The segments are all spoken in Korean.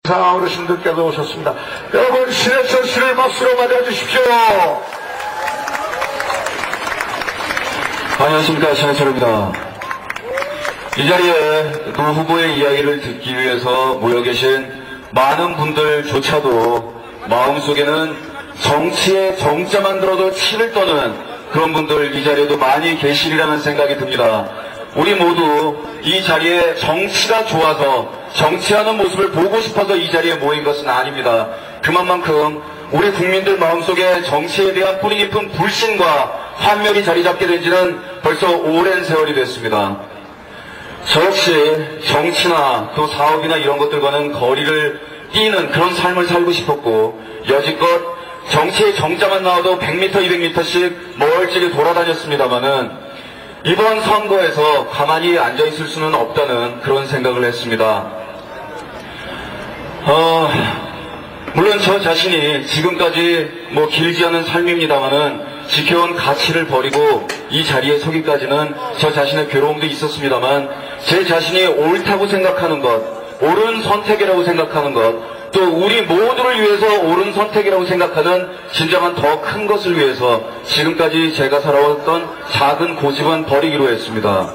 사 어르신들께서 오셨습니다. 여러분, 신의 천씨를 박수로 맞아주십시오. 안녕하십니까, 신해철입니다. 이 자리에 노 후보의 이야기를 듣기 위해서 모여 계신 많은 분들조차도 마음속에는 정치의 정자만 들어도 치를 떠는 그런 분들 이 자리에도 많이 계시리라는 생각이 듭니다. 우리 모두 이 자리에 정치가 좋아서 정치하는 모습을 보고 싶어서 이 자리에 모인 것은 아닙니다. 그만큼 우리 국민들 마음속에 정치에 대한 뿌리 깊은 불신과 환멸이 자리 잡게 된 지는 벌써 오랜 세월이 됐습니다. 저 역시 정치나 또 사업이나 이런 것들과는 거리를 띄는 그런 삶을 살고 싶었고, 여지껏 정치의 정자만 나와도 100m, 200m씩 멀찍이 돌아다녔습니다마는 이번 선거에서 가만히 앉아있을 수는 없다는 그런 생각을 했습니다. 물론 저 자신이 지금까지 길지 않은 삶입니다마는 지켜온 가치를 버리고 이 자리에 서기까지는 저 자신의 괴로움도 있었습니다만, 제 자신이 옳다고 생각하는 것, 옳은 선택이라고 생각하는 것, 또 우리 모두를 위해서 옳은 선택이라고 생각하는 진정한 더 큰 것을 위해서 지금까지 제가 살아왔던 작은 고집은 버리기로 했습니다.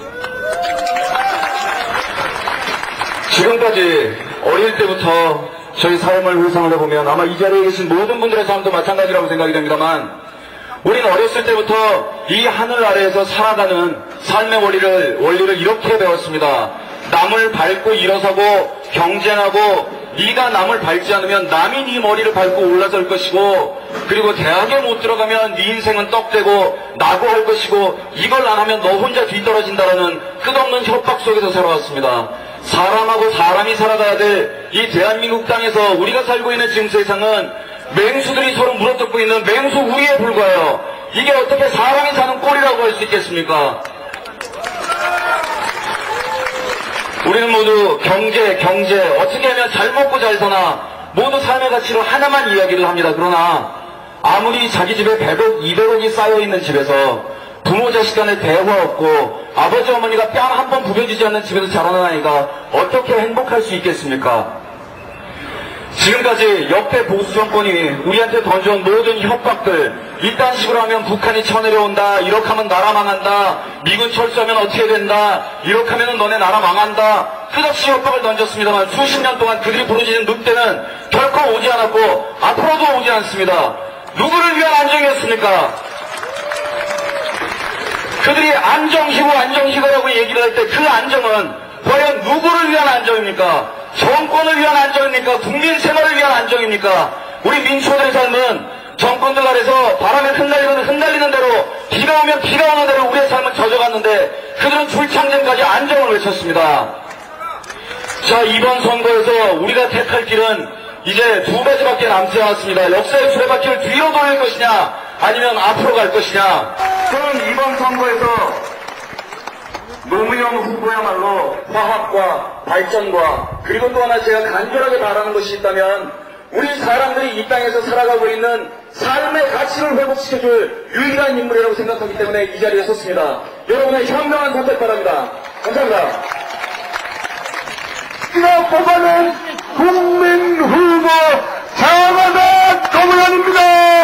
지금까지 어릴 때부터 저희 삶을 회상을 해보면 아마 이 자리에 계신 모든 분들의 삶도 마찬가지라고 생각이 됩니다만, 우리는 어렸을 때부터 이 하늘 아래에서 살아가는 삶의 원리를 이렇게 배웠습니다. 남을 밟고 일어서고 경쟁하고, 네가 남을 밟지 않으면 남이 네 머리를 밟고 올라설 것이고, 그리고 대학에 못 들어가면 네 인생은 떡되고 낙오할 것이고, 이걸 안 하면 너 혼자 뒤떨어진다라는 끝없는 협박 속에서 살아왔습니다. 사람하고 사람이 살아가야 될 이 대한민국 땅에서 우리가 살고 있는 지금 세상은 맹수들이 서로 물어뜯고 있는 맹수 우리에 불과해요. 이게 어떻게 사람이 사는 꼴이라고 할 수 있겠습니까? 우리는 모두 경제 어떻게 하면 잘 먹고 잘 사나, 모두 삶의 가치로 하나만 이야기를 합니다. 그러나 아무리 자기 집에 100억, 200억이 쌓여있는 집에서 부모 자식 간에 대화 없고 아버지 어머니가 뺨 한 번 부벼주지 않는 집에서 자라는 아이가 어떻게 행복할 수 있겠습니까? 지금까지 역대 보수 정권이 우리한테 던져온 모든 협박들, 이딴 식으로 하면 북한이 쳐내려온다, 이렇게 하면 나라 망한다, 미군 철수하면 어떻게 된다, 이렇게 하면 너네 나라 망한다, 끝없이 협박을 던졌습니다만 수십 년 동안 그들이 부르짖은 늑대는 결코 오지 않았고 앞으로도 오지 않습니다. 누구를 위한 안정이었습니까? 그들이 안정희고라고 얘기를 할 때 그 안정은 과연 누구를 위한 안정입니까? 정권을 위한 안정입니까? 국민 생활을 위한 안정입니까? 우리 민초들의 삶은 정권들 아래서 바람에 흩날리는 대로, 비가 오면 비가 오는 대로 우리의 삶은 젖어갔는데 그들은 불창전까지 안정을 외쳤습니다. 자, 이번 선거에서 우리가 택할 길은 이제 두 가지밖에 남지 않았습니다. 역사의 수레바퀴를 뒤로 돌릴 것이냐, 아니면 앞으로 갈 것이냐. 저는 이번 선거에서 노무현 후보야말로 화합과 발전과, 그리고 또 하나 제가 간절하게 바라는 것이 있다면 우리 사람들이 이 땅에서 살아가고 있는 삶의 가치를 회복시켜줄 유일한 인물이라고 생각하기 때문에 이 자리에 섰습니다. 여러분의 현명한 선택 바랍니다. 감사합니다. 제가 뽑아낸 국민 후보 장하단 노무현입니다.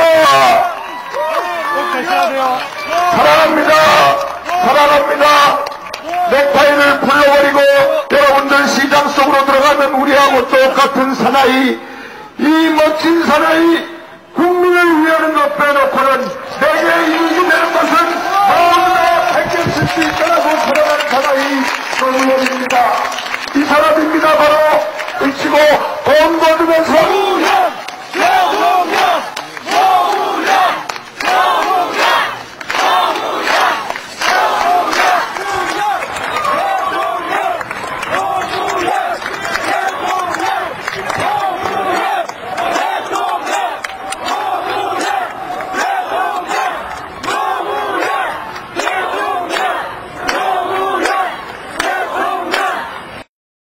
사랑합니다. 넥타이를 불러버리고 여러분들 시장 속으로 들어가면 우리하고 똑같은 사나이, 이 멋진 사나이, 국민을 위하는 것 빼놓고는 내게 이익이 되는 것은 모두 다 베껴칠 수 있다고 생각합니다.